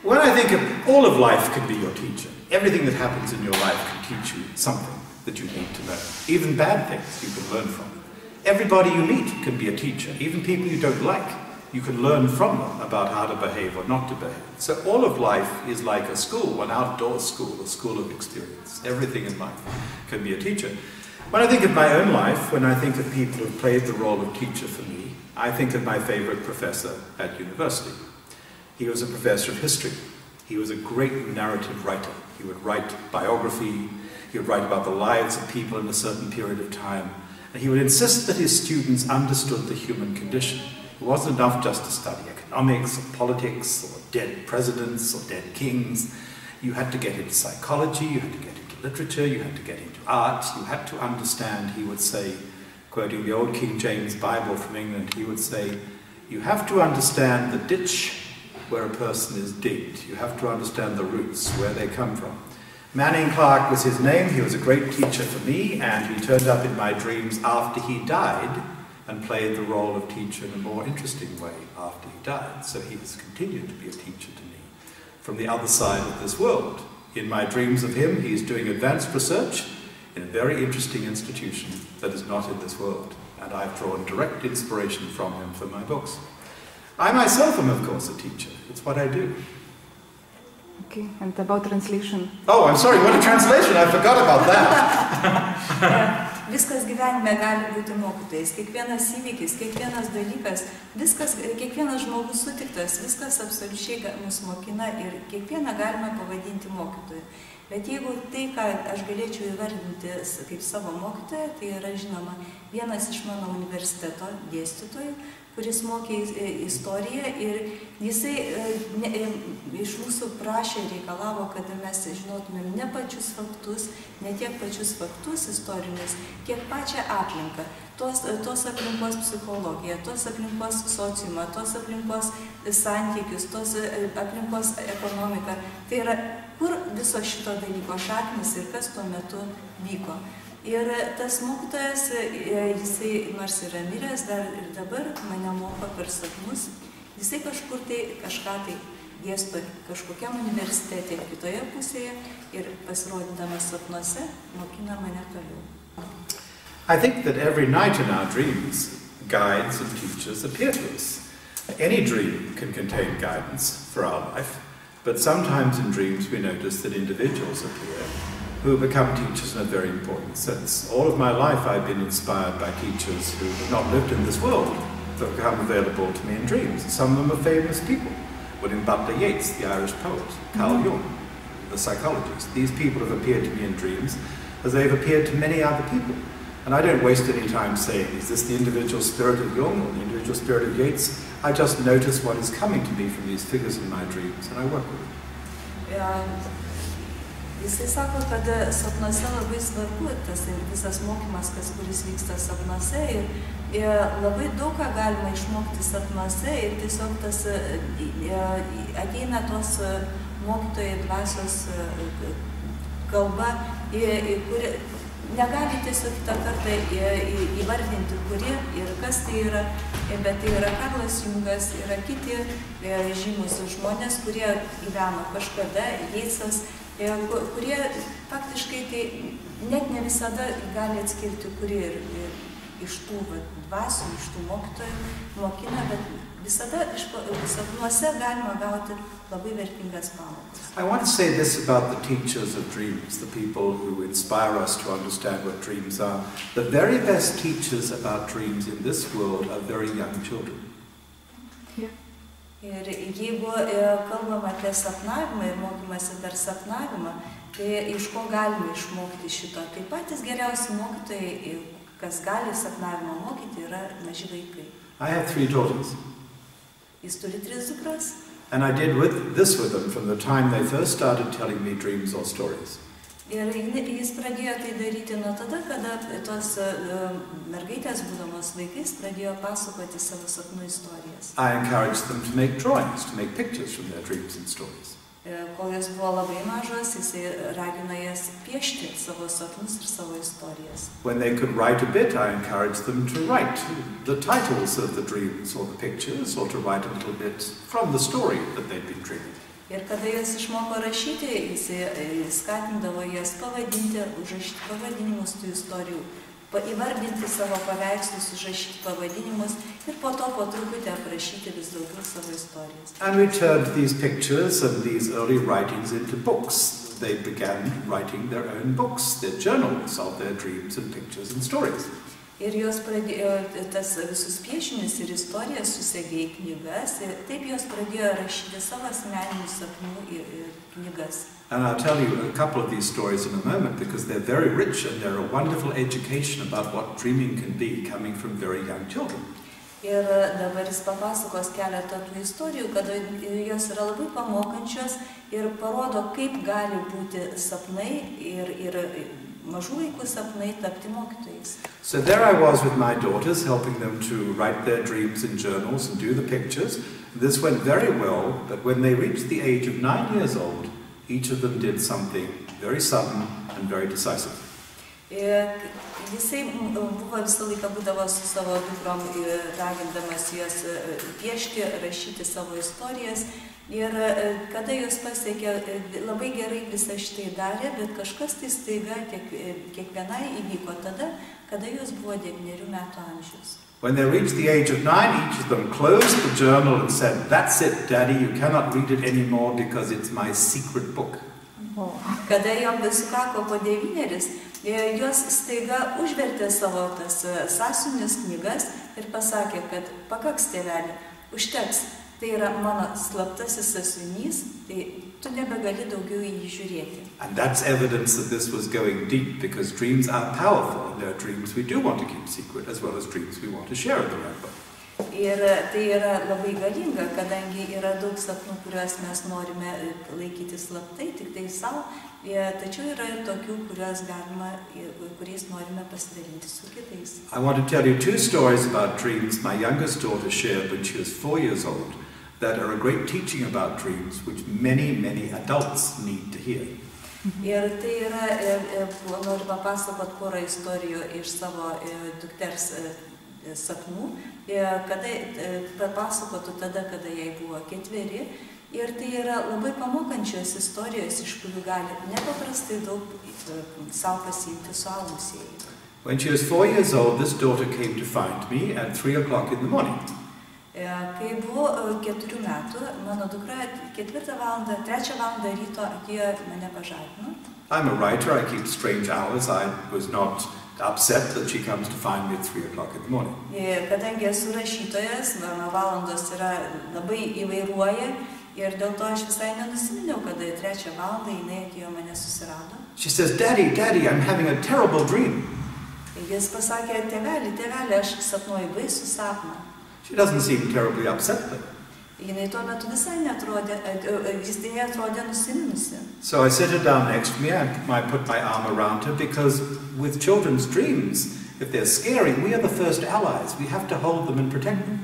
When I think of all of life can be your teacher. Everything that happens in your life can teach you something that you need to know. Even bad things you can learn from. Everybody you meet can be a teacher. Even people you don't like, you can learn from them about how to behave or not to behave. So all of life is like a school, an outdoor school, a school of experience. Everything in life can be a teacher. When I think of my own life, when I think of people who played the role of teacher for me, I think of my favorite professor at university. He was a professor of history. He was a great narrative writer. He would write biography, he would write about the lives of people in a certain period of time, and he would insist that his students understood the human condition. It wasn't enough just to study economics or politics or dead presidents or dead kings. You had to get into psychology, you had to get into literature, you had to get into art, you had to understand, he would say, quoting the old King James Bible from England, he would say, you have to understand the ditch where a person is digged. You have to understand the roots, where they come from. Manning Clark was his name. He was a great teacher for me, and he turned up in my dreams after he died and played the role of teacher in a more interesting way after he died. So he has continued to be a teacher to me from the other side of this world. In my dreams of him, he's doing advanced research in a very interesting institution that is not in this world, and I've drawn direct inspiration from him for my books. I myself am, of course, a teacher. It's what I do. Okay, and about translation? Oh, I'm sorry, what a translation! I forgot about that. Viskas gyvenime gali būti mokytojais. Kiekvienas įvykis, kiekvienas dalykas, viskas, kiekvienas žmogus sutiktas, viskas absoliučiai mus mokina ir kiekvieną galime pavadinti mokytoju. Bet jeigu tai, ką aš galėčiau įvardinti kaip savo mokytoją, tai yra žinoma vienas iš mano universiteto dėstytojų, kuris mokė istoriją ir jisai iš mūsų prašė, reikalavo, kad mes žinotumėm ne pačius faktus, ne tiek pačius faktus istorinius, kiek pačią aplinką, tos aplinkos psichologiją, tos aplinkos sociumą, tos aplinkos santykius, tos aplinkos ekonomiką. Tai yra, kur viso šito dalyko šaknis ir kas tuo metu vyko. Ir tas mokytojas, jisai nors yra miręs, dar ir dabar mane moko per sapnus, jisai kažkur tai kažką tai dėsto kažkokiam universitete kitoje pusėje ir pasirodydamas sapnuose mokina mane toliau. I think that every night in our dreams, guides and teachers appear to us. Any dream can contain guidance for our life, but sometimes in dreams we notice that individuals appear who become teachers in a very important sense. All of my life I've been inspired by teachers who have not lived in this world, that become available to me in dreams. Some of them are famous people. William Butler Yeats, the Irish poet, Carl Jung, the psychologist. These people have appeared to me in dreams as they've appeared to many other people. And I don't waste any time saying, is this the individual spirit of Jung or the individual spirit of Yeats? I just notice what is coming to me from these figures in my dreams and I work with it. Jisai sako, kad sapnuose labai svarbu tas visas mokymas, kuris vyksta sapnuose ir labai daug ką galima išmokti sapnuose ir tiesiog tas ateina tos mokytojai dvasios kalba, kuri negali tiesiog kitą kartą įvardinti, kuri ir kas tai yra, bet tai yra Karlas Jungas, yra kiti žymus žmonės, kurie gyveno kažkada, Yeatsas, kurie faktiškai tai net ne visada gali atskirti, kurie iš tų dvasių, iš tų mokytojų mokina, bet visada sapnuose galima gauti labai vertingas pamokas. I want to say this about the teachers of dreams, the people who inspire us to understand what dreams are. The very best teachers about dreams in this world are very young children. Yeah. Ir jeigu kalbam apie sapnavimą ir mokymasi dar sapnavimą, tai iš ko galime išmokti šito? Tai patys geriausi mokytojai, kas gali sapnavimą mokyti, yra maži vaikai. I have 3 daughters. Jis turi 3 dukras. And I did this with them from the time they first started telling me dreams or stories. Ir jis pradėjo tai daryti nuo tada, kada tos mergaitės, būdamos vaikais, pradėjo pasakoti savo sapnų istorijas. I encouraged them to make drawings, to make pictures from their dreams and stories. Kol jos buvo labai mažos, jisai ragino jas piešti savo sapnus ir savo istorijas. When they could write a bit, I encouraged them to write the titles of the dreams or the pictures, or to write a little bit from the story that they'd been dreaming. Ir kada jos išmoko rašyti, jis skatindavo jas pavadinti, užrašyti pavadinimus tų istorijų, įvardinti savo paveikslus, užrašyti pavadinimus ir po to po truputį aprašyti vis daugiau savo istorijas. And we turned these pictures and these early writings into books. They began writing their own books, their journals of their dreams and pictures and stories. Ir jos pradėjo tas visus piešinius ir istorijas susegė į knygas, ir taip jos pradėjo rašyti savo asmeninių sapnų ir knygas. And I'll tell you a couple of these stories in a moment because they're very rich and they're a wonderful education about what dreaming can be coming from very young children. Ir dabar jis papasakos keletą tų istorijų, kad jos yra labai pamokančios ir parodo, kaip gali būti sapnai ir mažų vaikų sapnai tapti mokytojais. So there I was with my daughters, helping them to write their dreams in journals and do the pictures. This went very well, but when they reached the age of 9 years old, each of them did something very sudden and very decisive. Jisai buvo visą laiką būdavo su savo dukrom, ragindamas jas piešti, rašyti savo istorijas. Ir kada jos pasiekė, labai gerai visą šitai darė, bet kažkas tai staiga kiekvienai įvyko tada, kada jos buvo 9 metų amžiaus. When they reached the age of 9, each of them closed the journal and said, "That's it, Daddy, you cannot read it anymore because it's my secret book." Kada jom sukako po 9, jos staiga užvertė savo tas sąsiuvinius knygas ir pasakė, kad pakaks tėvelį, užteks. Tai yra mano slaptasis sąsiuvinys, tai tu nebegali daugiau į jį žiūrėti. And that's evidence that this was going deep because dreams are powerful and there are dreams we do want to keep secret as well as dreams we want to share in the right way. Ir tai yra labai galinga, kadangi yra daug sapnų, kuriuos mes norime laikyti slaptai, tik tai savo, tačiau yra ir tokių, kuriais norime pasidalinti su kitais. I want to tell you 2 stories about dreams my youngest daughter shared when she was 4 years old that are a great teaching about dreams which many, many adults need to hear. Ir tai yra, noriu papasakot porą istorijų iš savo dukters sapnų, kada papasakotų tada, kada jai buvo 4. Ir tai yra labai pamokančios istorijos, iš kurių gali nepaprastai daug savo pasiimti suaugusieji. When she was 4 years old, this daughter came to find me at 3 o'clock in the morning. Kai buvo 4 metų, mano dukra 3 valandą ryto atėjo mane pažadino. I'm a writer, I keep strange hours. I was not upset that she comes to find me at 3 o'clock in the morning. Kadangi esu rašytojas, mano valandos yra labai įvairuoja ir dėl to aš visai nenusiminiau, kada 3 valandą jinai atėjo mane susirado. She says, Daddy, I'm having a terrible dream. Jis pasakė, tėvelį, aš sapnuoju baisų sapną. She doesn't seem terribly upset though. Jinai tuo metu visai neatrodė, jis atrodė nusiminusi. So I set her down next to me, I put my arm around her because with children's dreams, if they're scary, we are the first allies. We have to hold them and protect them.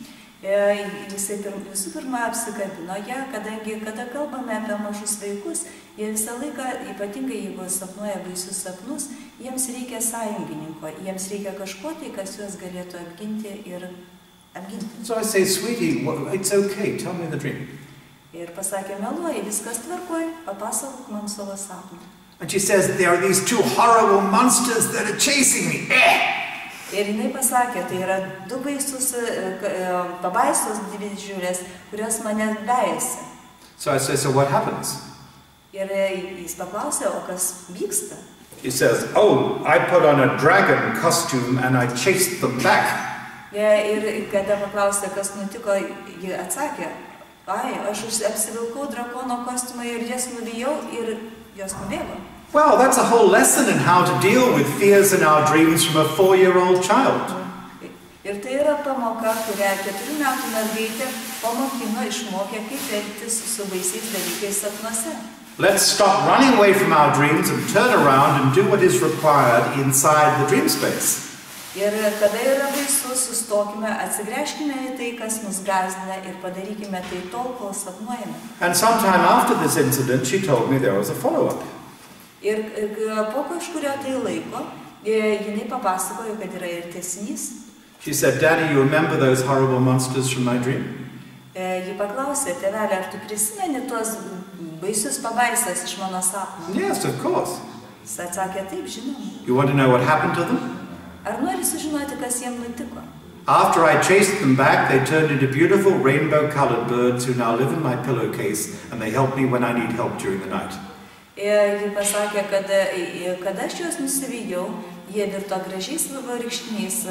Jisai visų pirma apsikabino ją, kadangi kada kalbame apie mažus vaikus, jie visą laiką, ypatingai jeigu sapnuoja baisius sapnus, jiems reikia sąjungininko, jiems reikia kažko tai, kas juos galėtų apginti ir apginti. So I say, sweetie, it's okay, tell me the dream. Ir pasakė, meluoji, viskas tvarkoj, papasakok man savo sapną. And she says, there are these 2 horrible monsters that are chasing me. Ir jinai pasakė, tai yra 2 baisus pabaisos didžiulės, kurios mane vejasi. So I say, so what happens? Ir jis paklausė, o kas vyksta? She says, oh, I put on a dragon costume and I chased them back. Ir kada paklausė, kas nutiko, ji atsakė, aš apsivilkau drakono kostiumą ir jas nuvijau ir jos nubėgo. Wow, that's a whole lesson in how to deal with fears in our dreams from a 4-year-old child. Ir tai yra pamoka, kurią 4 metų mergaitė pamokino, išmokė, kaip elgtis su baisiais dalykais sapnuose. Let's stop running away from our dreams and turn around and do what is required inside the dream space. Ir kada yra baisu, sustokime, atsigręžkime į tai, kas mus gąsdina ir padarykime tai tol, kol sapnuojame. And sometime after this incident, she told me there was a follow-up. Ir po kažkurio tai laiko, jinai papasakojo, kad yra ir tęsinys. She said, Daddy, you remember those horrible monsters from my dream? Ji paklausė, tėvelė, ar tu prisimeni tuos baisius pabaisas iš mano sapno? Yes, of course. Jis atsakė, taip, žinoma. You want to know what happened to them? Ar nori sužinoti, kas jiem nutiko? After I chased them back, they turned into beautiful rainbow-colored birds who now live in my pillowcase and they help me when I need help during the night. Ji pasakė, kad aš juos nusivijau, jie virto gražiais vaivorykštiniais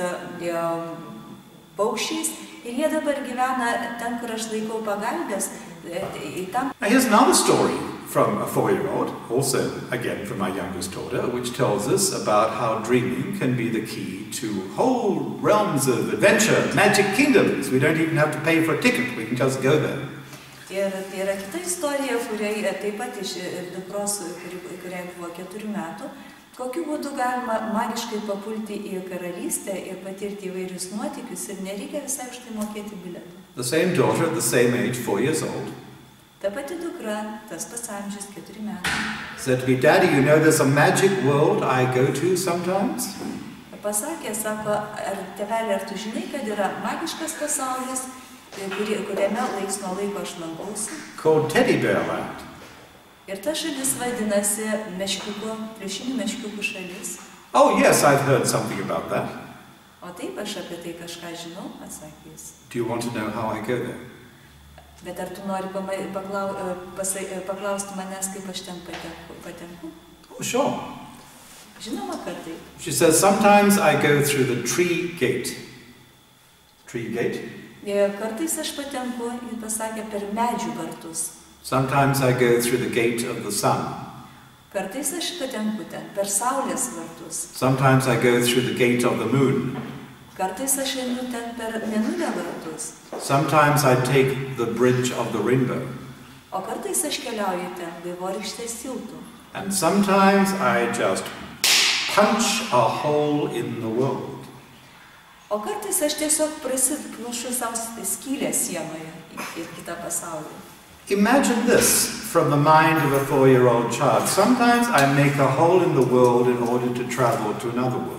paukščiais ir jie dabar gyvena ten, kur aš laikau pagalbės. Now here's another story from a 4-year-old, also again from my youngest daughter, which tells us about how dreaming can be the key to whole realms of adventure, magic kingdoms. We don't even have to pay for a ticket, we can just go there. Ir yra kita istorija, kuriai taip pat iš dukros, kuriai buvo 4 metų, kokiu būdu galima magiškai papulti į karalystę ir patirti įvairius nuotykius ir nereikia visai už tai mokėti bilietą. The same daughter at the same age, 4 years old, Ta pati dukra, tas pats amžius, 4 metų. said to me, Daddy, you know there's a magic world I go to sometimes? Pasakė, sako, ar tėvelė, ar tu žinai, kad yra magiškas pasaulis, kuriame laiks nuo laiko aš lankausi? Called Teddy Bear Land. Ir ta šalis vadinasi pliušinių meškiukų šalis. Oh yes, I've heard something about that. O taip, aš apie tai kažką žinau, atsakė jis. Do you want to know how I go there? Bet ar tu nori paklausti manęs, kaip aš ten patenku? Oh, sure. Žinoma, kad taip. She says, sometimes I go through the tree gate. Tree gate? Kartais aš patenku, jis pasakė, per medžių vartus. Sometimes I go through the gate of the sun. Kartais aš patenku ten, per saulės vartus. Sometimes I go through the gate of the moon. Kartais aš einu ten per mėnulio vartus. Sometimes I take the bridge of the rainbow. O kartais aš keliauju ten, vaivorykštės tiltų. And sometimes I just punch a hole in the world. O kartais aš tiesiog prasiplaušiu savo skylę sienoje į kitą pasaulį. Imagine this from the mind of a 4-year-old child. Sometimes I make a hole in the world in order to travel to another world.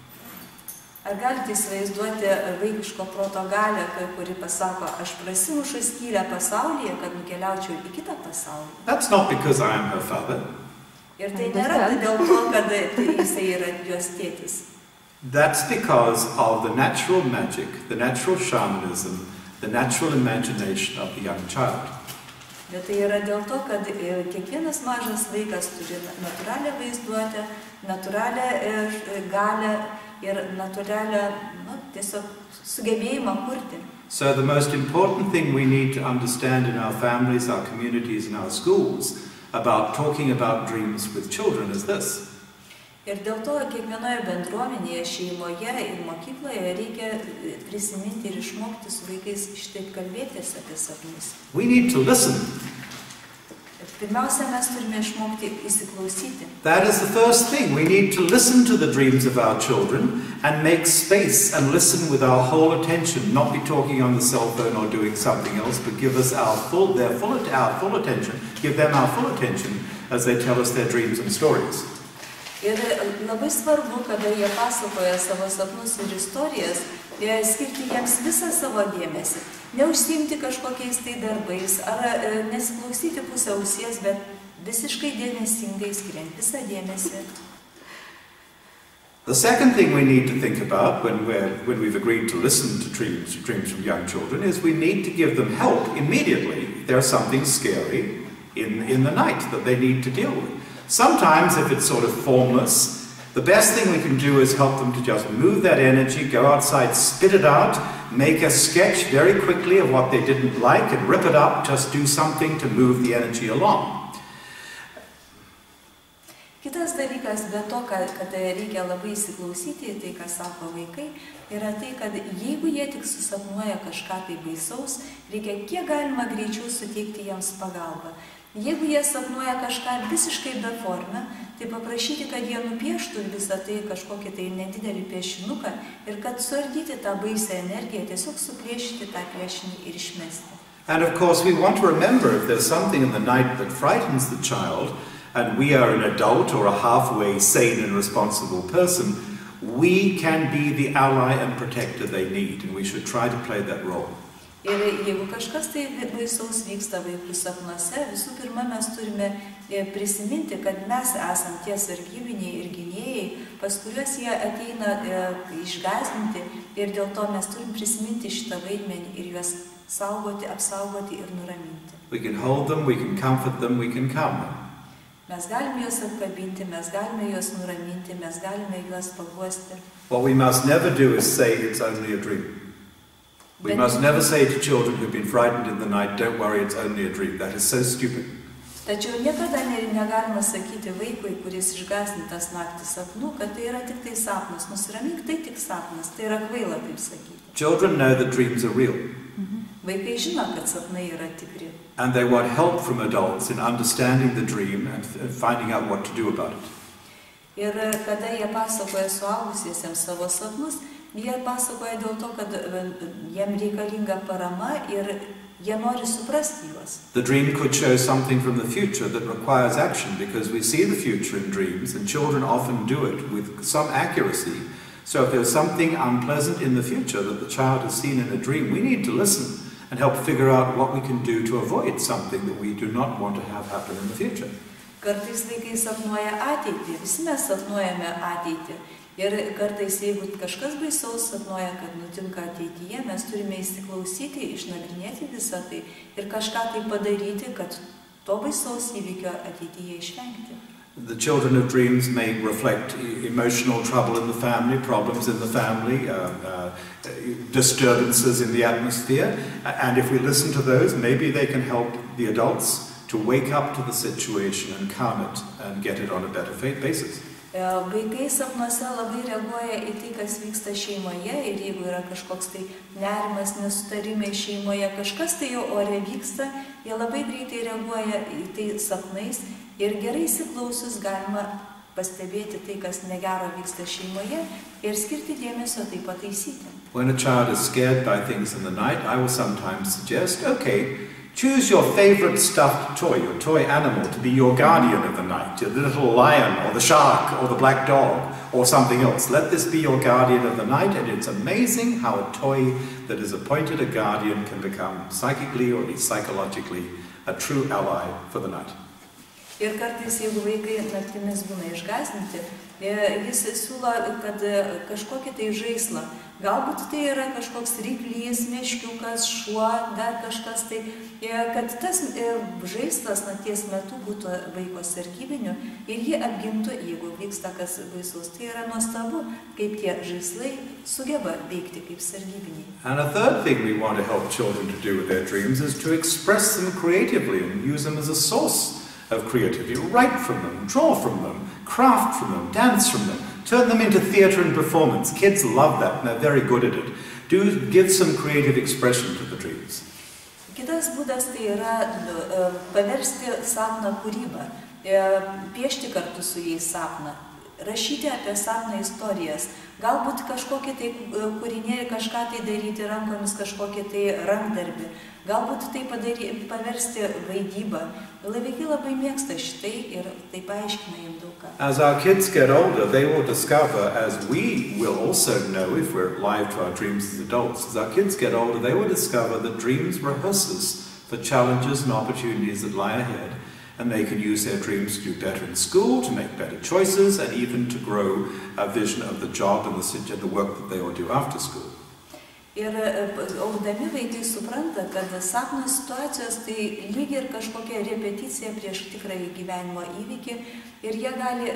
Ar galite įsivaizduoti vaikiško proto galią, kuri pasako, aš prasimušu skylę pasaulyje, kad nukeliaučiau į kitą pasaulį? That's not because I am her father. Ir tai nėra dėl to, kad jisai yra jos tėtis. That's because of the natural magic, the natural shamanism, the natural imagination of the young child. Bet tai yra dėl to, kad kiekvienas mažas vaikas turi natūralią vaizduotę, natūralią galią ir natūralią, tiesiog sugebėjimą kurti. So the most important thing we need to understand in our families, our communities and our schools about talking about dreams with children is this. Ir dėl to kiekvienoje bendruomenėje, šeimoje ir mokykloje reikia prisiminti ir išmokti su vaikais šitaip kalbėtis apie sapnus. We need to listen. Pirmiausia, mes turime išmokti įsiklausyti. That is the first thing. We need to listen to the dreams of our children and make space and listen with our whole attention, not be talking on the cell phone or doing something else, but give us our full attention, give them our full attention as they tell us their dreams and stories. Ir labai svarbu, kada jie pasakoja savo sapnus ir istorijas, skirti jiems visą savo dėmesį. Neužsiimti kažkokiais tai darbais, ar nesiklausyti pusę ausies, bet visiškai dėmesingai skiriant visą dėmesį. The second thing we need to think about when we've agreed to listen to dreams from young children is we need to give them help immediately if there's something scary in the night that they need to deal with. Sometimes, if it's sort of formless, the best thing we can do is help them to just move that energy, go outside, spit it out, make a sketch very quickly of what they didn't like and rip it up, just do something to move the energy along. Kitas dalykas, be to, kad reikia labai įsiklausyti į tai, ką sako vaikai, yra tai, kad jeigu jie tik susapnuoja kažką tai baisaus, reikia kiek galima greičiau suteikti jiems pagalbą. Jeigu jie sapnuoja kažką visiškai beformę, tai paprašyti, kad jie nupieštų visą tai kažkokį tai nedidelį piešinuką ir kad suardyti tą baisę energiją, tiesiog suplėšyti tą piešinį ir išmesti. And of course we want to remember if there's something in the night that frightens the child, and we are an adult or a halfway sane and responsible person, we can be the ally and protector they need, and we should try to play that role. Ir jeigu kažkas tai baisaus vyksta vaikų sapnuose, visų pirma mes turime prisiminti, kad mes esam tie sargybiniai ir gynėjai, pas kuriuos jie ateina išgąsdinti ir dėl to mes turim prisiminti šitą vaidmenį ir juos saugoti, apsaugoti ir nuraminti. We can hold them, we can comfort them, we can calm them. Mes galime juos apkabinti, mes galime juos nuraminti, mes galime juos paguosti. What we must never do is say it's only a dream. We must never say to children who've been frightened in the night, don't worry, it's only a dream. That is so stupid. Tačiau niekada negalima sakyti vaikui, kuris išgąsdintas naktį sapnų, kad tai yra tik tai sapnas. Nusiramink, tai tik sapnas. Tai yra kvaila taip sakyti. Children know that dreams are real. Vaikai žino, kad sapnai yra tikri. And they want help from adults in understanding the dream and finding out what to do about it. Ir kada jie pasakoja suaugusiesiems savo sapnus, jie pasakoja dėl to, kad jiem reikalinga parama ir jie nori suprasti juos. The dream could show something from the future that requires action because we see the future in dreams and children often do it with some accuracy. So if there's something unpleasant in the future that the child has seen in a dream, we need to listen and help figure out what we can do to avoid something that we do not want to have happen in the future. Kartais vaikai sapnuoja ateitį, visi mes sapnuojame ateitį. Ir kartais, jeigu kažkas baisaus sapnuoja, kad nutinka ateityje, mes turime įsiklausyti, išnagrinėti visą tai ir kažką tai padaryti, kad to baisaus įvykio ateityje išvengti. The children of dreams may reflect emotional trouble in the family, problems in the family, disturbances in the atmosphere. And if we listen to those, maybe they can help the adults to wake up to the situation and calm it and get it on a better basis. Vaikai sapnuose labai reaguoja į tai, kas vyksta šeimoje ir jeigu yra kažkoks tai nerimas, nesutarimai šeimoje, kažkas tai jau ore vyksta, jie labai greitai reaguoja į tai sapnais ir gerai įsiklausius galima pastebėti tai, kas negero vyksta šeimoje ir skirti dėmesio tai pataisyti. When a child is scared by things in the night, I will sometimes suggest, okay, choose your favorite stuffed toy, your toy animal, to be your guardian of the night, the little lion or the shark or the black dog or something else. Let this be your guardian of the night, and it's amazing how a toy that is appointed a guardian can become psychically or at least psychologically a true ally for the night. Ir kartais, jeigu vaikai naktimis būna išgąsdinti, jis siūlo, kad kažkokį tai žaislą, galbūt tai yra kažkoks ryklys, meškiukas, šuo, dar kažkas tai, kad tas žaislas nakties metu būtų vaiko sargybiniu ir jį apgintų, jeigu vyksta kas baisaus. Tai yra nuostabu, kaip tie žaislai sugeba veikti kaip sargybiniai. And a third thing we want to help children to do with their dreams is to express them creatively and use them as a source of creativity. Write from them, draw from them, craft from them, dance from them, turn them into theatre and performance. Kids love that and they're very good at it. Do give some creative expression to the dreams. Kitas būdas tai yra paversti sapną kūrybą, piešti kartu su jais sapną, rašyti apie sapną istorijas, galbūt kažkokį tai kūrinėlį, kažką tai daryti rankomis, kažkokį tai rankdarbį, galbūt tai paversti vaidybą. Vaikai labai mėgsta šitai ir tai paaiškina jiems daug ką. As our kids get older, they will discover, as we will also know if we're alive to our dreams as adults, as our kids get older, they will discover that dreams rehearse us for challenges and opportunities that lie ahead, and they can use their dreams to do better in school, to make better choices, and even to grow a vision of the job and the work that they will do after school. Ir augdami vaikai supranta, kad sapno situacijos tai lyg ir kažkokia repeticija prieš tikrąjį gyvenimo įvykį ir jie gali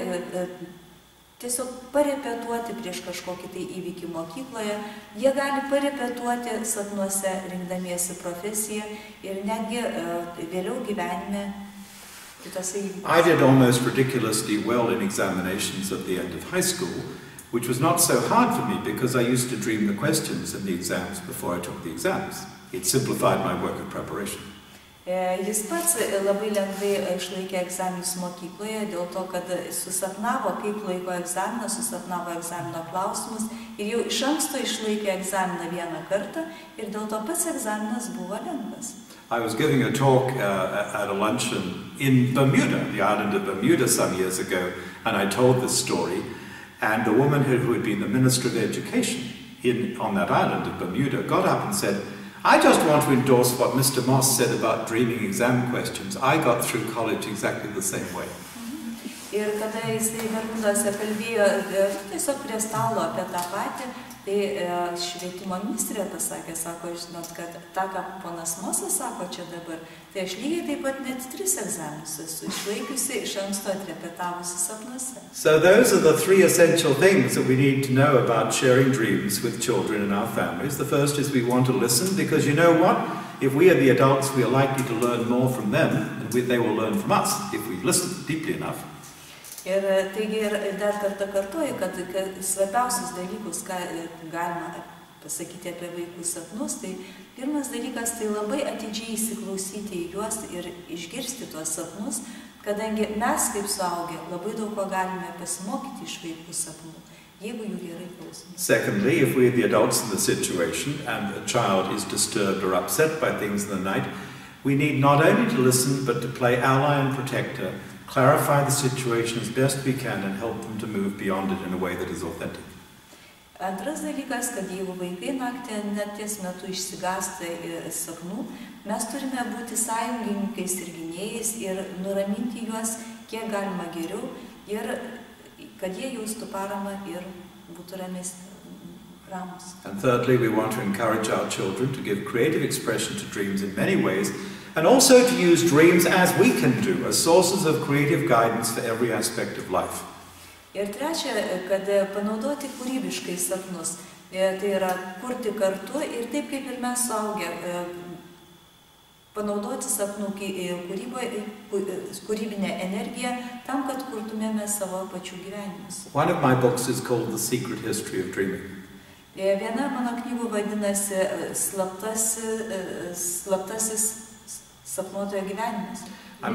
tiesiog parepetuoti prieš kažkokį tai įvykį mokykloje, jie gali parepetuoti sapnuose rinkdamiesi profesiją ir netgi vėliau gyvenime kitose įvykiuose. I did almost ridiculously well in examinations at the end of high school, which was not so hard for me because I used to dream the questions in the exams before I took the exams. It simplified my work of preparation. Jis pats labai lengvai išlaikė egzaminus mokykloje dėl to, kad susapnavo, kaip laiko egzaminą, susapnavo egzamino klausimus ir jau iš anksto išlaikė egzaminą vieną kartą ir dėl to pats egzaminas buvo lengvas. I was giving a talk at a luncheon in Bermuda, the island of Bermuda, some years ago, and I told this story. And the woman who had been the Minister of Education on that island of Bermuda got up and said, I just want to endorse what Mr. Moss said about dreaming exam questions. I got through college exactly the same way. Ir kada jisai Vermundose kalbėjo tiesiog prie stalo apie tą patį, tai švietimo ministrė pasakė, sako, žinot, kad tą, ką ponas Mosas sako čia dabar, tai aš lygiai taip pat net 3 egzaminus esu išlaikiusi, iš anksto atrepetavusi sapnuose. So those are the 3 essential things that we need to know about sharing dreams with children in our families. The first is we want to listen, because you know what? If we are the adults, we are likely to learn more from them, and they will learn from us if we listen deeply enough. Ir taigi dar kartą kartuoju, kad svarbiausius dalykus, ką galima pasakyti apie vaikų sapnus, tai pirmas dalykas tai labai atidžiai įsiklausyti į juos ir išgirsti tuos sapnus, kadangi mes kaip suaugę labai daug ko galime pasimokyti iš vaikų sapnų, jeigu jų gerai klausome. Secondly, if we are the adults in the situation and a child is disturbed or upset by things in the night, we need not only to listen but to play ally and protector, clarify the situation as best we can and help them to move beyond it in a way that is authentic. Antras dalykas, kad jeigu vaikai naktį nakties metu išsigąsta sapnų, mes turime būti sąjungininkais ir gynėjais ir nuraminti juos kiek galima geriau ir kad jie jaustų paramą ir būtų ramus. And thirdly, we want to encourage our children to give creative expression to dreams in many ways, and also to use dreams as we can do, as sources of creative guidance for every aspect of life. Ir trečia, kad panaudoti kūrybiškai sapnus, tai yra kurti kartu ir taip kaip ir mes suaugę, panaudoti sapnų kūrybinę energiją tam, kad kurtumėme savo pačių gyvenimus. One of my books is called The Secret History of Dreaming. Viena mano knygų vadinasi slaptasis sapnuotojo gyvenimas.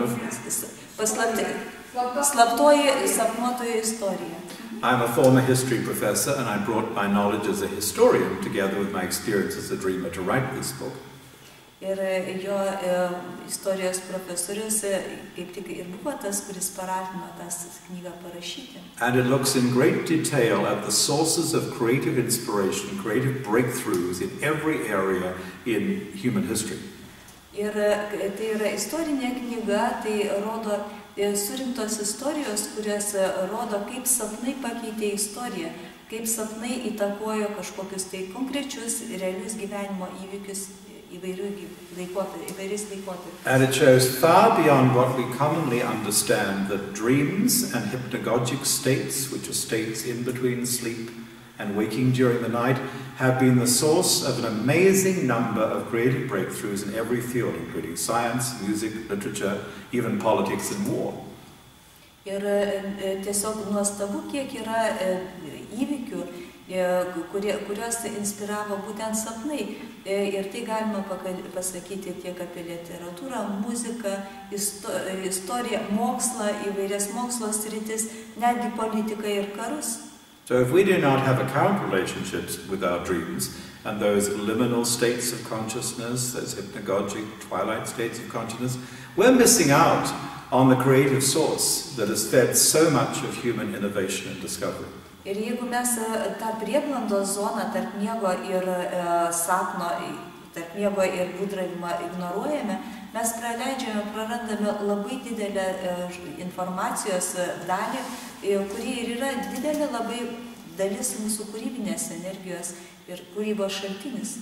Slaptoji sapnuotojo istorija. I'm a former history professor and I brought my knowledge as a historian together with my experience as a dreamer to write this book. Ir jo istorijos profesorius kaip tik ir buvo tas, kuris paragino tas knygą parašyti. And it looks in great detail at the sources of creative inspiration, creative breakthroughs in every area in human history. Ir tai yra istorinė knyga, tai rodo surinktos istorijos, kurios rodo, kaip sapnai pakeitė istoriją, kaip sapnai įtakojo kažkokius tai konkrečius realius gyvenimo įvykius įvairiais laikotarpiais. And it shows far beyond what we commonly understand that dreams and hypnagogic states, which are states in between sleep and waking during the night, have been the source of an amazing number of creative breakthroughs in every field, including science, music, literature, even politics and war. Ir tiesiog nuostabu, kiek yra įvykių, kuriuos inspiravo būtent sapnai. Ir tai galima pasakyti tiek apie literatūrą, muziką, istoriją, mokslą, įvairias mokslo sritis, netgi politiką ir karus. So if we do not have account relationships with our dreams and those liminal states of consciousness, those hypnagogic twilight states of consciousness, we're missing out on the creative source that has fed so much of human innovation and discovery. Ir jeigu mes tą prieblandos zoną tarp miego ir sapno, tarp miego ir būdravimo ignoruojame, mes prarandame labai didelę informacijos dalį, kuri ir yra didelė labai dalis mūsų kūrybinės energijos ir kūrybos šaltinis.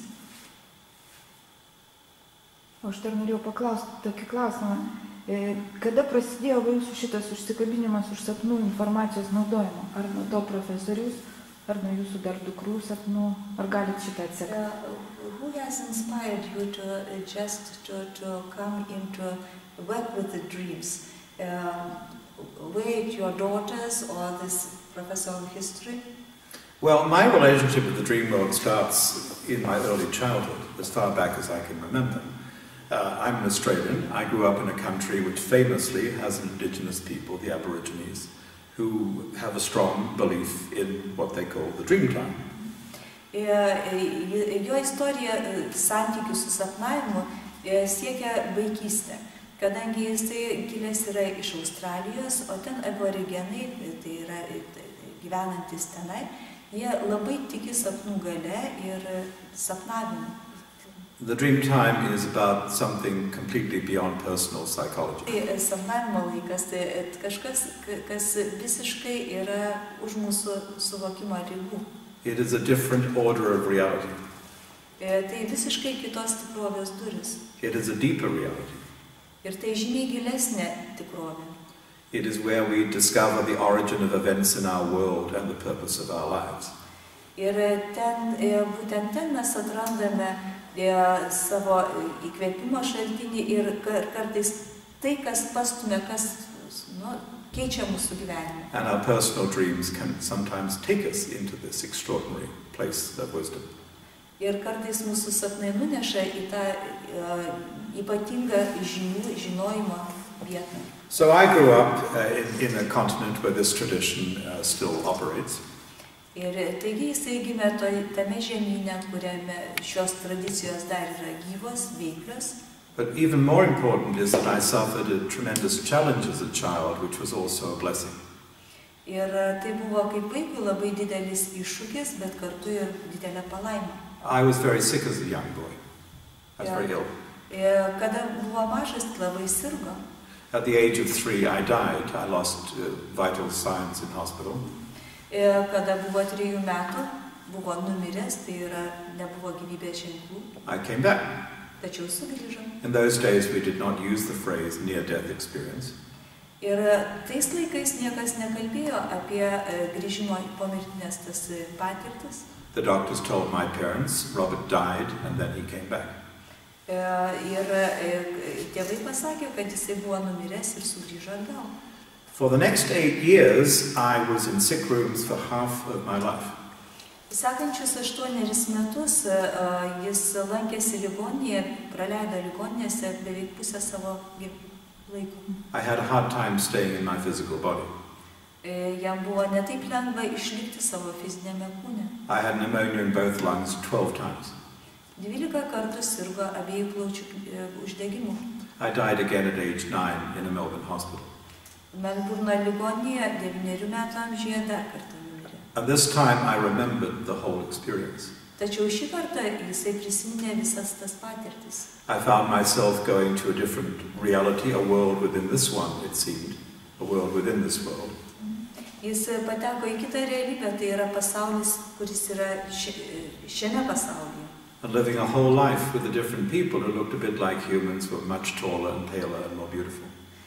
Aš dar norėjau paklausti tokį klausimą. Kada prasidėjo jūsų šitas užsikabinimas už sapnų informacijos naudojimo? Ar nuo to profesorius, ar nuo jūsų dar dukrų sapnų? Ar galit šitą atsekti? Who has inspired you to come into work with the dreams? Were it your daughters or this professor of history? Well, my relationship with the dream world starts in my early childhood, as far back as I can remember. I'm an Australian. I grew up in a country which famously has indigenous people, the Aborigines, who have a strong belief in what they call the dream time. Jo istorija santykių su sapnavimu siekia vaikystę, kadangi jisai kilęs yra iš Australijos, o ten aborigenai, tai yra gyvenantis tenai, jie labai tiki sapnų gale ir sapnavimu. The dream time is about something completely beyond personal psychology. Tai sapnavimo laikas, tai kažkas, kas visiškai yra už mūsų suvokimo ribų. It is a different order of reality. Tai visiškai kitos tikrovės duris. It is a deeper reality. Ir tai žymiai gilesnė tikrovė. It is where we discover the origin of events in our world and the purpose of our lives. Ir būtent ten mes atrandame savo įkvėpimo šaltinį ir kartais tai, kas pastumia, kas keičia mūsų gyvenimą. And our personal dreams can sometimes take us into this extraordinary place of wisdom. Ir kartais mūsų sapnai nuneša į tą ypatingą žinojimo vietą. So I grew up in a continent where this tradition still operates. Ir taigi jisai gimė tame žemyne, kuriame šios tradicijos dar yra gyvos, veiklios. But even more important is that I suffered a tremendous challenge as a child, which was also a blessing. Ir tai buvo kaip vaikui labai didelis iššūkis, bet kartu ir didelė palaima. I was very sick as a young boy. I was very ill. Kada buvo mažas, labai sirgo. At the age of 3, I died. I lost vital signs in hospital. Kada buvo 3 metų, buvo numiręs, tai yra nebuvo gyvybės ženklų. I came back. Tačiau sugrįžo. In those days we did not use the phrase near-death experience. Ir tais laikais niekas nekalbėjo apie grįžimo po mirtinės tas patirtis. The doctors told my parents Robert died and then he came back. Ir tėvai pasakė, kad jisai buvo numiręs ir sugrįžo atgal. For the next 8 years, I was in sick rooms for half of my life. Sekančius 8 metus jis lankėsi ligoninėje, praleido ligoninėse beveik pusę savo laiko. I had a hard time staying in my physical body. Jam buvo netaip lengva išlikti savo fizinėme kūne. I had pneumonia in both lungs 12 times. 12 kartų sirgo abiejų plaučių uždegimu. I died again at age 9 in a Melbourne hospital. Melburno ligoninėje 9 metų amžiuje dar kartą numirė. And this time I remembered the whole experience. Tačiau šį kartą jisai prisiminė visas tas patirtis. I found myself going to a different reality, a world within this one, it seemed, a world within this world. Jis pateko į kitą realybę, tai yra pasaulis, kuris yra šiame pasaulyje. And living a whole life with the different people who looked a bit like humans, were much taller and paler and more beautiful.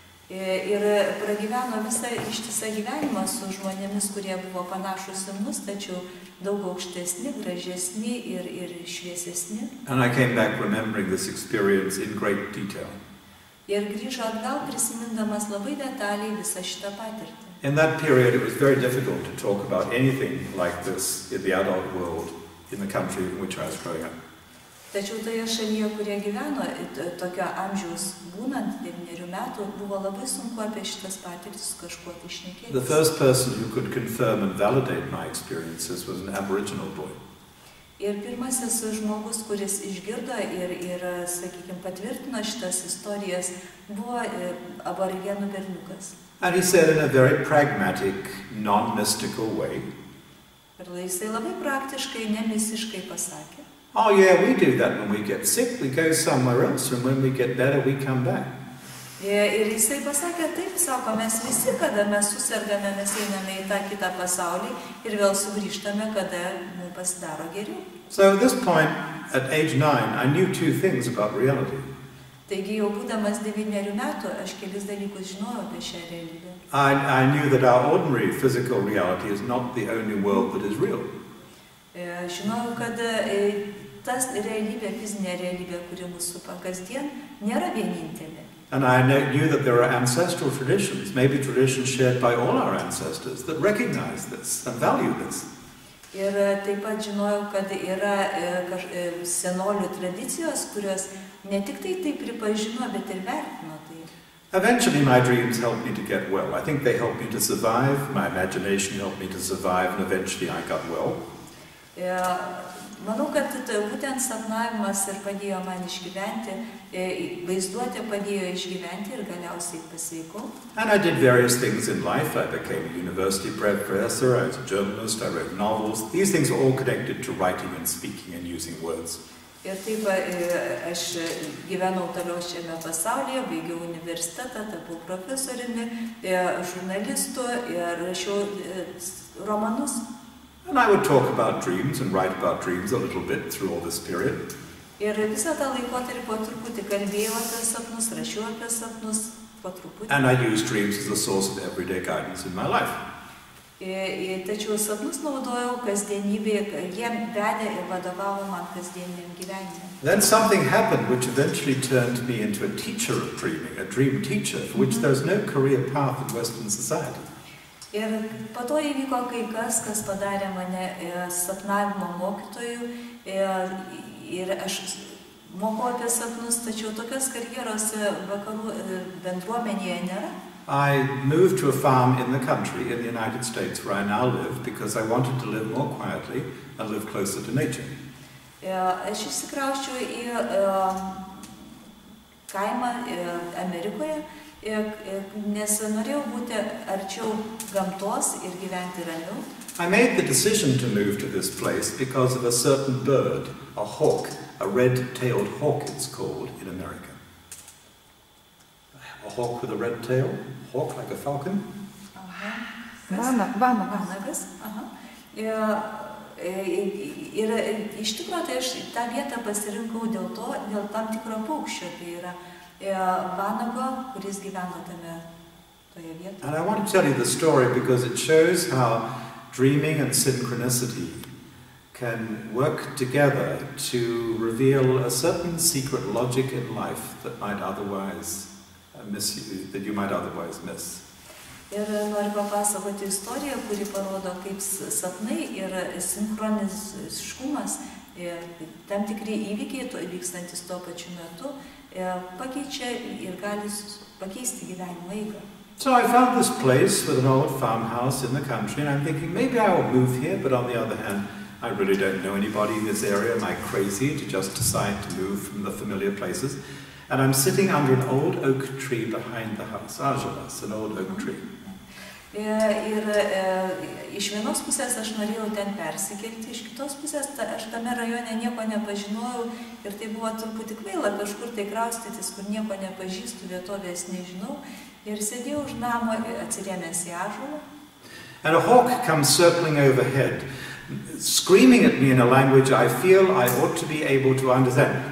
Ir pragyveno visą ištisą gyvenimą su žmonėmis, kurie buvo panašus į mus, tačiau daug aukštesni, gražesni ir šviesesni. And I came back remembering this experience in great detail. Ir grįžo atgal prisimindamas labai detaliai visą šitą patirtį. In that period it was very difficult to talk about anything like this in the adult world, in the country in which I was growing up. Tačiau toje šalyje, kurie gyveno, tokio amžiaus būnant 9 metų, buvo labai sunku apie šitas patirtis kažkuo tai šnekėtis. The first person who could confirm and validate my experiences was an Aboriginal boy. Ir pirmasis žmogus, kuris išgirdo ir sakykime, patvirtino šitas istorijas, buvo aborigenų berniukas. And he said in a very pragmatic, non-mystical way, Ir jisai labai praktiškai, nemisiškai pasakė. oh yeah, we do that when we get sick, we go somewhere else, and when we get better, we come back. Ir jisai pasakė, taip, sako, mes visi, kada mes susirgame, mes einame į tą kitą pasaulį ir vėl sugrįžtame, kada mums pasidaro geriau. So at this point, at age 9, I knew 2 things about reality. Taigi jau būdamas 9 metų, aš kelis dalykus žinojau apie šią realybę. I knew that our ordinary physical reality is not the only world that is real. Žinojau, kad tas realybė, fizinė realybė, kuri mūsų supa kasdien, nėra vienintelė. And I knew that there are ancestral traditions, maybe traditions shared by all our ancestors, that recognize this and value this. Ir taip pat žinojau, kad yra senolių tradicijos, kurios ne tik tai pripažino, bet ir vertino tai. Eventually my dreams helped me to get well. I think they helped me to survive, my imagination helped me to survive, and eventually I got well. Manau, kad būtent sapnavimas ir padėjo man išgyventi, vaizduotė padėjo išgyventi ir galiausiai pasveikau. And I did various things in life. I became a university professor, I was a journalist, I wrote novels. These things are all connected to writing and speaking and using words. Ir taip aš gyvenau toliau šiame pasaulyje, baigiau universitetą, tapau profesoriumi, žurnalistu ir rašiau romanus. And I would talk about dreams and write about dreams a little bit through all this period. Ir visą tą laikotarpį po truputį kalbėjau apie sapnus, rašiau apie sapnus po truputį. And I use dreams as a source of everyday guidance in my life. Tačiau sapnus naudojau kasdienybėje, jie vedė ir vadovavo man kasdieniam gyvenimui. Then something happened which eventually turned me into a teacher of dreaming, a dream teacher, for which there's no career path in Western society. Ir po to įvyko kai kas padarė mane sapnavimo mokytoju ir aš mokau apie sapnus, tačiau tokios karjeros vakarų bendruomenėje nėra. I moved to a farm in the country, in the United States, where I now live, because I wanted to live more quietly and live closer to nature. Aš išsikrausčiau į kaimą Amerikoje, nes norėjau būti arčiau gamtos ir gyventi ramiau. I made the decision to move to this place because of a certain bird, a hawk, a red-tailed hawk it's called in America. A hawk with a red tail, hawk like a falcon. Vanagas. Ir iš tikrųjų tai aš tą vietą pasirinkau dėl tam tikro paukščio, tai yra vanago, kuris gyveno toje vietoje. And I want to tell you the story because it shows how dreaming and synchronicity can work together to reveal a certain secret logic in life that might otherwise that you might otherwise miss. Ir noriu papasakoti istoriją, kuri parodo, kaip sapnai ir sinchroniškumas, tam tikri įvykiai vykstantis tuo pačiu metu, pakeičia ir gali pakeisti gyvenimo eigą. So I found this place with an old farmhouse in the country, and I'm thinking maybe I will move here, but on the other hand, I really don't know anybody in this area. Am I crazy to just decide to move from the familiar places? And I'm sitting under an old oak tree behind the house, Argelas, an old oak tree. Ir iš vienos pusės aš norėjau ten persikelti, iš kitos pusės aš tame rajone nieko nepažinojau ir tai buvo truputį kvaila kažkur tai kraustytis, kur nieko nepažįstu, vietovės nežinau, ir sėdėjau už namo atsirėmęs į ąžuolą. And a hawk comes circling overhead, screaming at me in a language I feel I ought to be able to understand.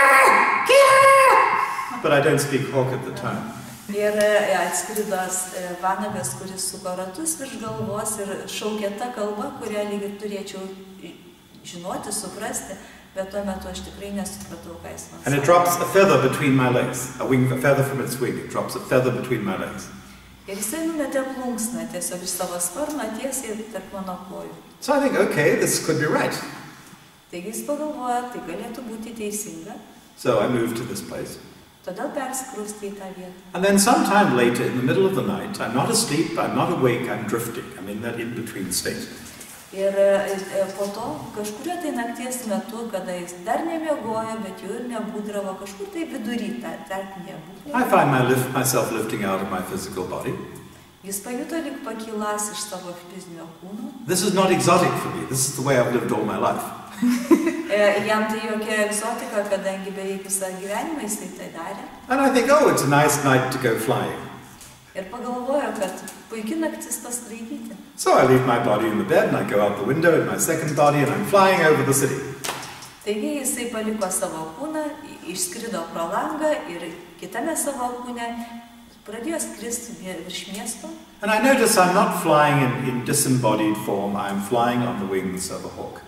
But I don't speak hawk at the time. Ir atskridos vanagas, kuris suko ratus virš galvos ir šaukė tą kalbą, kurią lyg ir turėčiau žinoti, suprasti, bet tuo metu aš tikrai nesupratau, ką jis man sakė. And it drops a feather between my legs, a feather from its wing. It drops a feather between my legs. Ir jisai numetė plunksną tiesiog iš savo sparno tiesiai tarp mano kojų. So I think, okay, this could be right. Taigi jis pagalvojo, tai galėtų būti teisinga. So I moved to this place. Todėl persikraustė į tą vietą. And then sometime later, in the middle of the night, I'm not asleep, I'm not awake, I'm drifting. I'm in that in-between state. Ir po to, kažkurio tai nakties metu, kada jis dar nemiegojo, bet jau ir nebūdravo, kažkur tai vidury tarpinėje būklėje. I find myself lifting out of my physical body. Jis pajuto lyg pakylas iš savo fizinio kūno. This is not exotic for me. This is the way I've lived all my life. Jam tai jokia egzotika, kadangi beveik visą gyvenimą jis tai darė. And I think, oh, it's a nice night to go flying. Ir pagalvojo, kad puikiai naktis paskraidyti. So I leave my body in the bed and I go out the window in my second body and I'm flying over the city. Taigi jisai paliko savo kūną, išskrido pro langą ir kitame savo kūne pradėjo skristi virš miesto. And I notice I'm not flying in disembodied form, I'm flying on the wings of a hawk.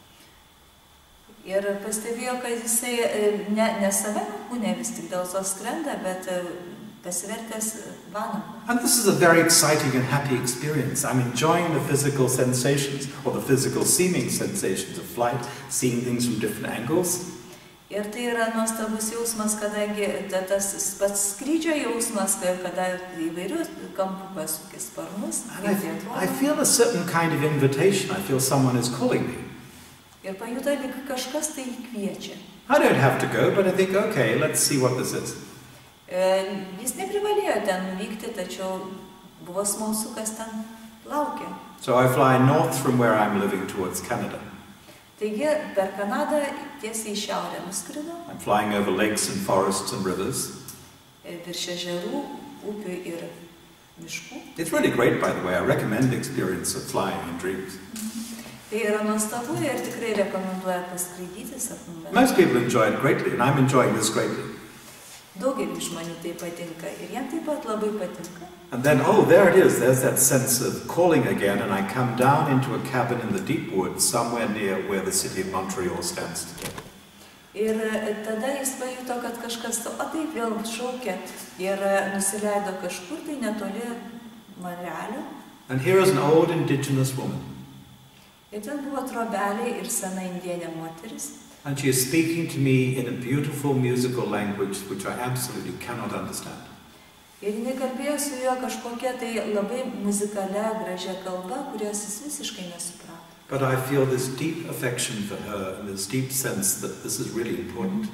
Ir pastebėjo, kad jisai ne save kūne vis tik dėl to skrenda, bet pasivertęs vanagu. And this is a very exciting and happy experience. I'm enjoying the physical sensations, or the physical seeming sensations of flight, seeing things from different angles. Ir tai yra nuostabus jausmas, kadangi tas pats skrydžio jausmas, kada įvairių kampų pasukė sparnus. I feel a certain kind of invitation. I feel someone is calling me. Ir pajuto, lyg kažkas tai kviečia. I don't have to go, but I think, okay, let's see what this is. Jis neprivalėjo ten nuvykti, tačiau buvo smalsu, kas ten laukia. So I fly north from where I'm living towards Canada. Taigi per Kanadą tiesiai į šiaurę nuskrido, I'm flying over lakes and forests and rivers. virš ežerų, upių ir miškų. It's really great, by the way. I recommend the experience of flying in dreams. Tai yra nuostabu ir tikrai rekomenduoja paskraidyti sapnų metu. Most people enjoy it greatly, and I'm enjoying this greatly. Daugelį žmonių tai patinka ir jiems taip pat labai patinka. And then, oh, there it is. There's that sense of calling again, and I come down into a cabin in the deep woods, somewhere near where the city of Montreal stands today. Ir tada jis pajuto, kad kažkas o taip vėl šaukia ir nusileido kažkur tai netoli Monrealio. And here is an old indigenous woman. Ir ten buvo trobelė ir sena indienė moteris. And she is speaking to me in a beautiful musical language which I absolutely cannot understand. Ir jinai kalbėjo su juo kažkokia tai labai muzikalia, gražia kalba, kurios jis visiškai nesuprato. But I feel this deep affection for her and this deep sense that this is really important.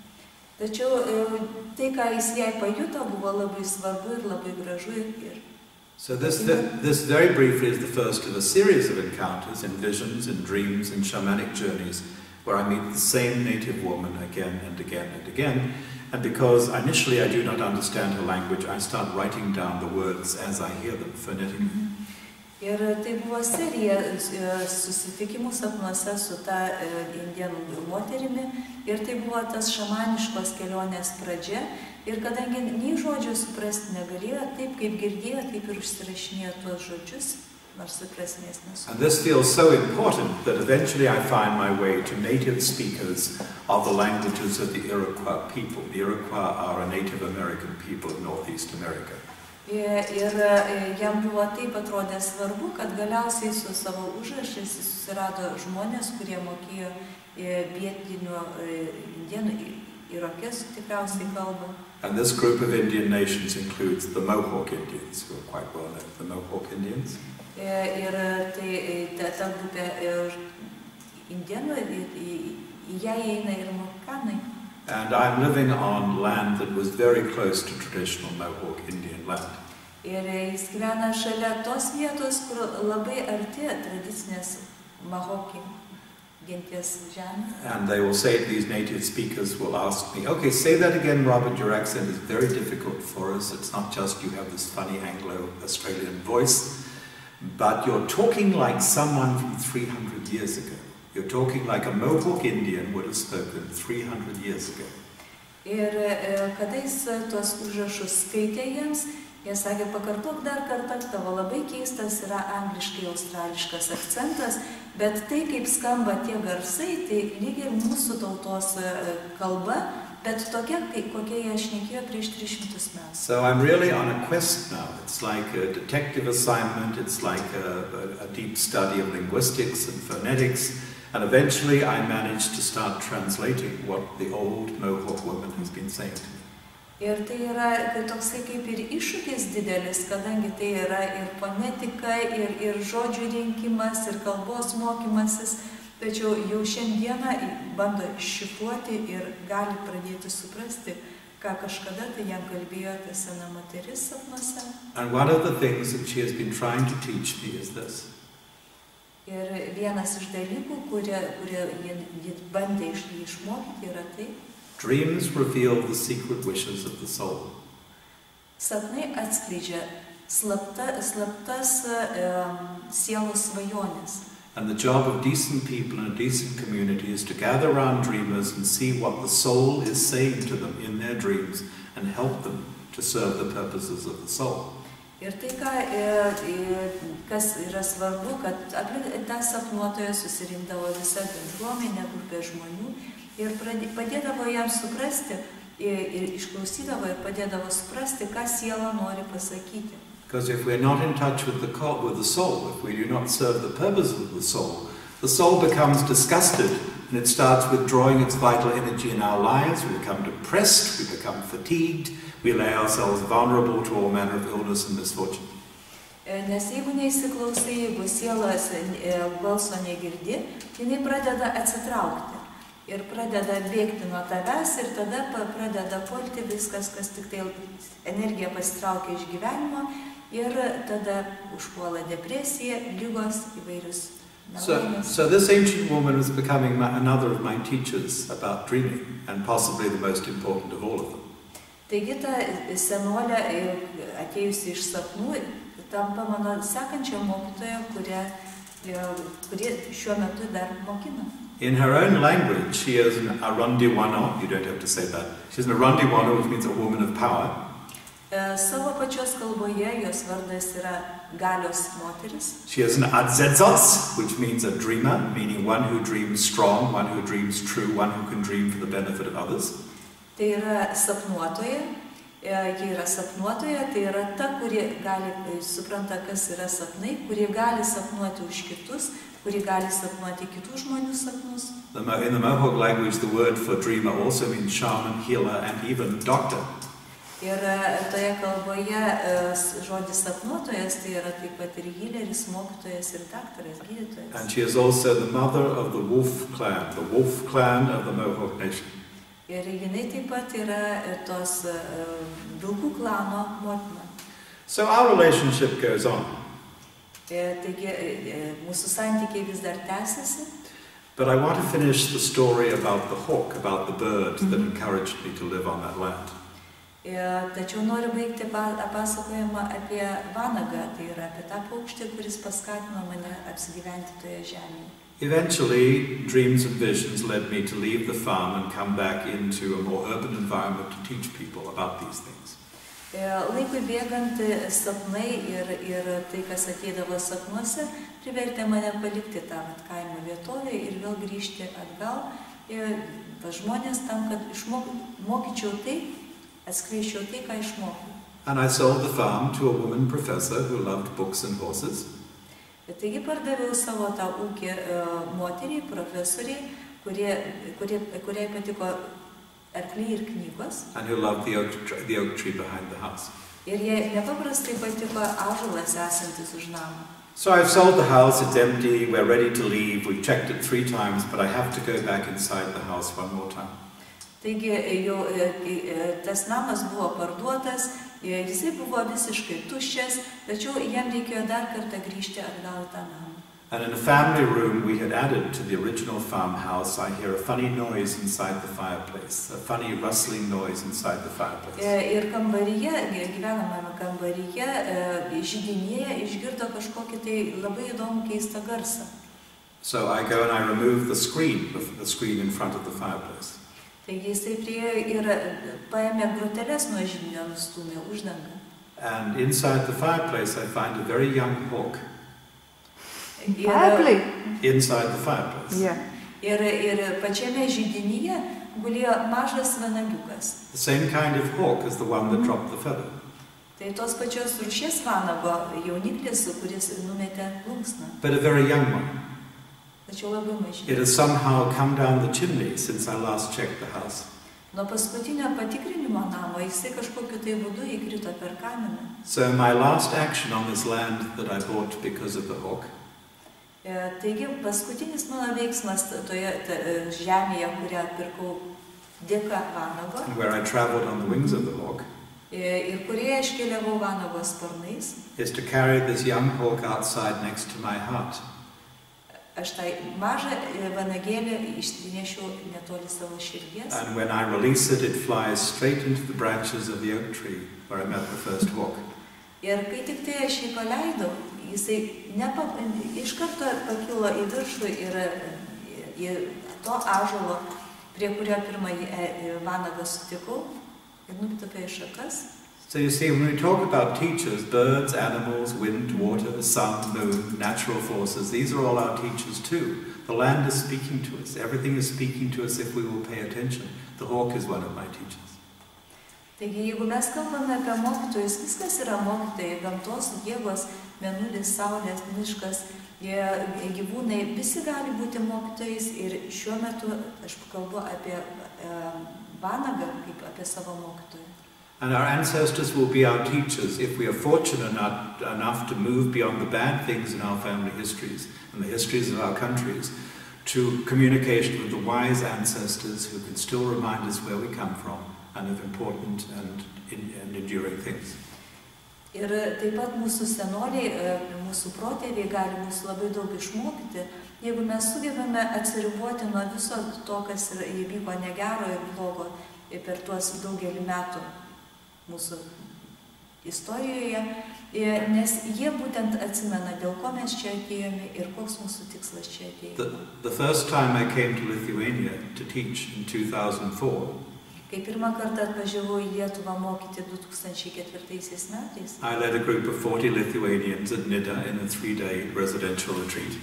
Tačiau tai, ką jis jai pajuto, buvo labai svarbu ir labai gražu ir So this very briefly is the first of a series of encounters in visions, in dreams, in shamanic journeys, where I meet the same native woman again and again and again. And because initially I do not understand her language, I start writing down the words as I hear them phonetically. Ir tai buvo serija susitikimų sapnuose su ta indienų moterimi ir tai buvo tas šamaniškos kelionės pradžia ir kadangi nei žodžio suprasti negalėjo, taip kaip girdėjo, taip ir užsirašinėjo tuos žodžius, nors ir prasmės nesuprasti. And this feels so important that eventually I find my way to native speakers of the languages of the Iroquois people. The Iroquois are a Native American people of Northeast America. Ir jam buvo taip atrodė svarbu, kad galiausiai su savo užrašais susirado žmonės, kurie mokėjo vietinių indienų irokesų tikriausiai kalbą. And this group of Indian nations includes the Mohawk Indians, who are quite well known, the Mohawk Indians. Ir tai ta grupė indienų, į ją įeina ir Mohikanai. And I'm living on land that was very close to traditional Mohawk Indian land. Ir jis gyvena šalia tos vietos, kur labai arti tradicinės Mohawk genties žemė. And they will say, these native speakers will ask me, okay, say that again, Robert, your accent is very difficult for us. It's not just you have this funny Anglo-Australian voice, but you're talking like someone from 300 years ago. You're talking like a Mohawk Indian would have spoken 300 years ago. Ir kada jis tuos užrašus skaitė jiems, jie sakė, pakartok dar kartą, tavo labai keistas yra angliškai australiškas akcentas, bet tai, kaip skamba tie garsai, tai lyg ir mūsų tautos kalba, bet tokia, kokie jie šnekėjo prieš 300 metų. So I'm really on a quest now. It's like a detective assignment, it's like a deep study of linguistics and phonetics. And eventually I managed to start translating what the old Mohawk woman has been saying to me. Ir tai yra toksai kaip ir iššūkis didelis, kadangi tai yra ir fonetika, ir žodžių rinkimas, ir kalbos mokymasis, tačiau jau šiandieną bando šifruoti ir gali pradėti suprasti, ką kažkada tai jam kalbėjo ta sena moteris sapnuose. And one of the things that she has been trying to teach me is this. Ir vienas iš dalykų, kurie ji bandė išmokyti, yra tai. Dreams reveal the secret wishes of the soul. Sapnai atskleidžia slaptas sielos svajonės. And the job of decent people in a decent community is to gather around dreamers and see what the soul is saying to them in their dreams and help them to serve the purposes of the soul. Ir tai, kas yra svarbu, kad aplink tą sapnuotoją susirinkdavo visa bendruomenė, grupė žmonių ir padėdavo jam suprasti, ir išklausydavo ir padėdavo suprasti, ką siela nori pasakyti. Because if we're not in touch with the soul, if we do not serve the purpose of the soul becomes disgusted and it starts withdrawing its vital energy in our lives. We become depressed, we become fatigued, we lay ourselves vulnerable to all manner of illness and misfortune. Nes jeigu neįsiklausai, jeigu sielos balso negirdi, jinai pradeda atsitraukti ir pradeda bėgti nuo tavęs ir tada pradeda pulti viskas, kas tik tai energija pasitraukia iš gyvenimo ir tada užpuola depresija, ligos įvairius So this ancient woman was becoming another of my teachers about dreaming, and possibly the most important of all of them. Taigi ta senolė atėjusi iš sapnų tampa mano sekančia mokytoja, kuri šiuo metu dar mokina. In her own language, she is an Arandiwano. You don't have to say that. She's an Arandiwano, which means a woman of power. Savo pačios kalboje jos vardas yra galios moteris. She is an Adzedzos, which means a dreamer, meaning one who dreams strong, one who dreams true, one who can dream for the benefit of others. Tai yra sapnuotoja. Ji yra sapnuotoja, tai yra ta, kuri gali supranta, kas yra sapnai, kuri gali sapnuoti už kitus, kuri gali sapnuoti kitų žmonių sapnus. In the Mohawk language, the word for dreamer also means shaman, healer, and even doctor. Ir toje kalboje žodis sapnuotojas tai yra taip pat ir healeris, mokytojas ir daktaras, gydytojas. And she is also the mother of the Wolf clan of the Mohawk nation. Ir jinai taip pat yra tos vilkų klano motina. So our relationship goes on. Taigi mūsų santykiai vis dar tęsiasi. But I want to finish the story about the hawk, about the bird that encouraged me to live on that land. Tačiau noriu baigti pasakojimą apie vanagą, tai yra apie tą paukštį, kuris paskatino mane apsigyventi toje žemėje. Eventually, dreams and visions led me to leave the farm and come back into a more urban environment to teach people about these things. Laikui bėgant sapnai ir tai, kas ateidavo sapnuose, privertė mane palikti tą kaimo vietovę ir vėl grįžti atgal pas žmonės tam, kad mokyčiau tai, atskleisčiau tai, ką išmokau. And I sold the farm to a woman professor who loved books and horses. Taigi pardaviau savo tą ūkį moteriai, profesoriai, kuriai patiko arkliai ir knygos. And who loved the oak tree behind the house. Ir jai nepaprastai patiko ąžuolas esantis už namo. So I've sold the house, it's empty, we're ready to leave, we've checked it 3 times, but I have to go back inside the house one more time. Taigi jau tas namas buvo parduotas, jisai buvo visiškai tuščias, tačiau jam reikėjo dar kartą grįžti atgal į tą namą. And in a family room we had added to the original farmhouse, I hear a funny noise inside the fireplace, a funny rustling noise inside the fireplace. Ir kambaryje, gyvenamame kambaryje, židinėje išgirdo kažkokį tai labai įdomų keistą garsą. So I go and I remove the screen in front of the fireplace. Taigi jisai priėjo ir paėmė groteles nuo židinio, nustūmė uždangą. And inside the fireplace I find a very young hawk. Inside the fireplace. Yeah. Ir pačiame židinyje gulėjo mažas vanagiukas. The same kind of hawk as the one that dropped the feather. Tai tos pačios rūšies vanago jauniklis, kuris numetė plunksną. But a very young one. Tačiau labai mažytis. It has somehow come down the chimney since I last checked the house. Nuo paskutinio patikrinimo namo jisai kažkokiu tai būdu įkrito per kaminą. So my last action on this land that I bought because of the hawk. Taigi paskutinis mano veiksmas toje žemėje, kurią pirkau dėka vanago. Where I traveled on the wings of the hawk. Ir kurioje aš keliavau vanago sparnais. Is to carry this young hawk outside next to my heart. Aš tai mažą vanagėlį išsinešiau netoli savo širdies. And when I release it, it flies straight into the branches of the oak tree where I met the first hawk. Ir kai tik tai aš jį paleidau, jisai iš karto pakilo į viršų ir to ąžuolo, prie kurio pirmąjį vanagą sutikau, ir nutapė į šakas. So you see, when we talk about teachers, birds, animals, wind, water, sun, moon, natural forces, these are all our teachers too. The land is speaking to us. Everything is speaking to us if we will pay attention. The hawk is one of my teachers. Taigi, jeigu mes kalbame apie mokytojus, viskas yra mokytojai, gamtos jėgos, mėnulis, saulės, miškas, gyvūnai, visi gali būti mokytojais ir šiuo metu aš kalbu apie vanagą kaip apie savo mokytoją. And our ancestors will be our teachers if we are fortunate enough to move beyond the bad things in our family histories and the histories of our countries to communication with the wise ancestors who can still remind us where we come from and of important and enduring things. Ir taip pat mūsų senoliai, mūsų protėviai gali mūsų labai daug išmokyti, jeigu mes sugebame atsiriboti nuo viso to, kas įvyko negero ir blogo per tuos daugelį metų mūsų istorijoje, nes jie būtent atsimena, dėl ko mes čia atėjome ir koks mūsų tikslas čia atėjome. The first time I came to Lithuania to teach in 2004, Kai pirmą kartą atvažiavau į Lietuvą mokyti 2004 metais, I led a group of 40 Lithuanians at Nida in a 3-day residential retreat.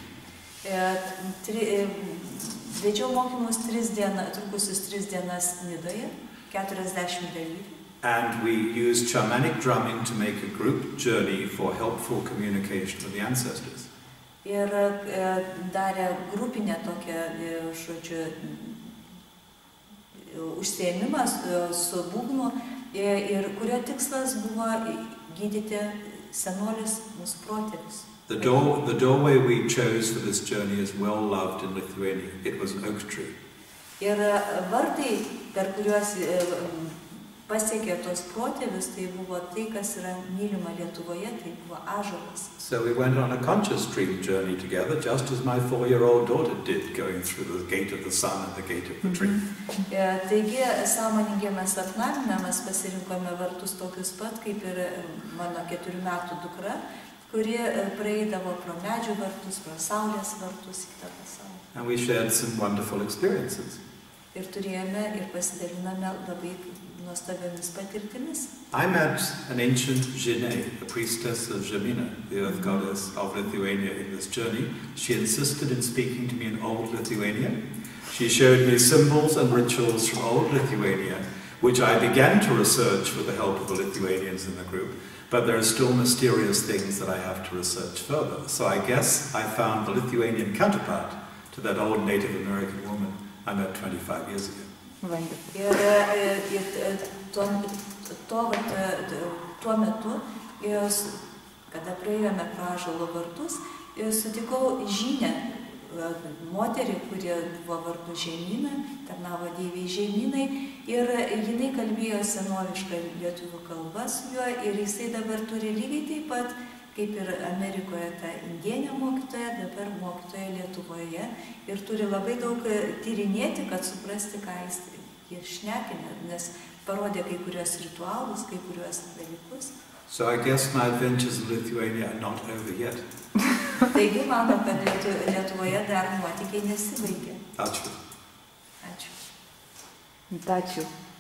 Vedžiau mokymus trukusius 3 dienas Nidoje, 40 dalyvių. And we used shamanic drumming to make a group journey for helpful communication with the ancestors. Ir darė grupinę tokią, užsiėmimą su būgnu, ir kurio tikslas buvo gydyti senolius mūsų protėvius. The doorway we chose for this journey is well loved in Lithuania. It was an oak tree. Ir vartai, per kuriuos pasiekė tos protėvius, tai buvo tai, kas yra mylima Lietuvoje, tai buvo ąžuolas. So we went on a conscious dream journey together, just as my 4-year-old daughter did, going through the gate of the sun and the gate of the tree. Taigi, sąmoningiame sapnavime mes pasirinkome vartus tokius pat, kaip ir mano 4 metų dukra, kuri praeidavo pro medžių vartus, pro saulės vartus į tą pasaulį. And we shared some wonderful experiences. Ir turėjome ir pasidaliname labai nuostabiamis patirtimis. I met an ancient Žinė, a priestess of Žemina, the earth goddess of Lithuania, in this journey. She insisted in speaking to me in Old Lithuanian. She showed me symbols and rituals from Old Lithuania, which I began to research with the help of the Lithuanians in the group, but there are still mysterious things that I have to research further. So I guess I found the Lithuanian counterpart to that old Native American woman I met 25 years ago. Ir tuo metu, kada praėjome pro ąžuolo vartus, sutikau Žinę, moterį, kuri buvo vardu Žemyna, tarnavo Dievei Žemynai, ir jinai kalbėjo senovišką lietuvių kalbą su juo, ir jisai dabar turi lygiai taip pat, kaip ir Amerikoje ta indienė mokytoja, dabar mokytoja Lietuvoje, ir turi labai daug tyrinėti, kad suprasti, ką jis šnekina, nes parodė kai kurios ritualus, kai kurios dalykus. So I guess my adventures in Lithuania are not over yet. Taigi mano, kad Lietuvoje dar nuotykiai nesibaigė. Ačiū. Ačiū. Ačiū.